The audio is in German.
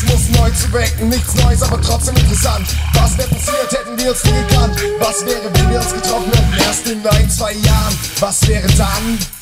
Rhythmus neu zu wecken. Nichts Neues, aber trotzdem interessant. Was wäre passiert, hätten wir uns nie gekannt? Was wäre, wenn wir uns getroffen hätten erst in 1, 2 Jahren? Was wäre dann?